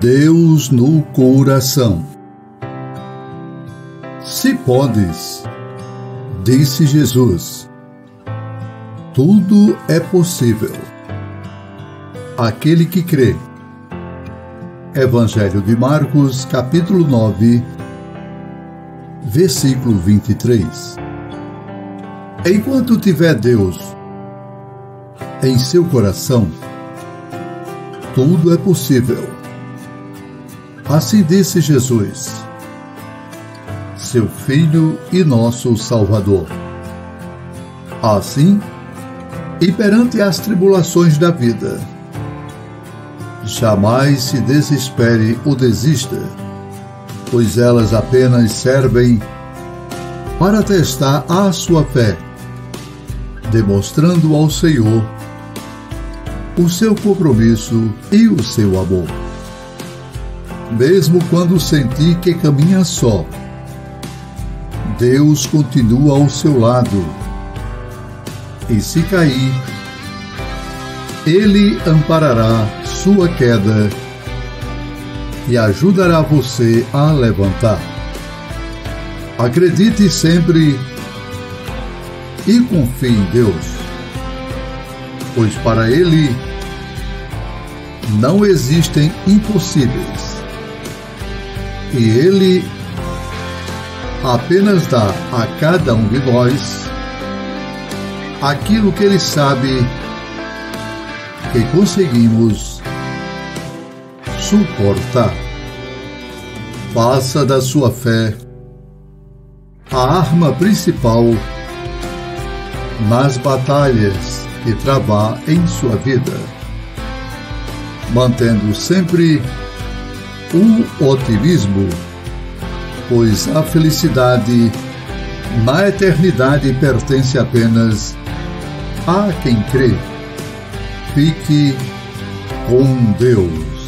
Deus no coração. Se podes, disse Jesus, tudo é possível. Aquele que crê. Evangelho de Marcos, capítulo 9, versículo 23. Enquanto tiver Deus em seu coração, tudo é possível. Assim disse Jesus, seu Filho e nosso Salvador. Assim, e perante as tribulações da vida, jamais se desespere ou desista, pois elas apenas servem para testar a sua fé, demonstrando ao Senhor o seu compromisso e o seu amor. Mesmo quando sentir que caminha só, Deus continua ao seu lado. E se cair, Ele amparará sua queda e ajudará você a levantar. Acredite sempre e confie em Deus, pois para Ele não existem impossíveis. E Ele apenas dá a cada um de nós aquilo que Ele sabe que conseguimos suportar. Faça da sua fé a arma principal nas batalhas que travar em sua vida, mantendo sempre o otimismo, pois a felicidade na eternidade pertence apenas a quem crê. Fique com Deus.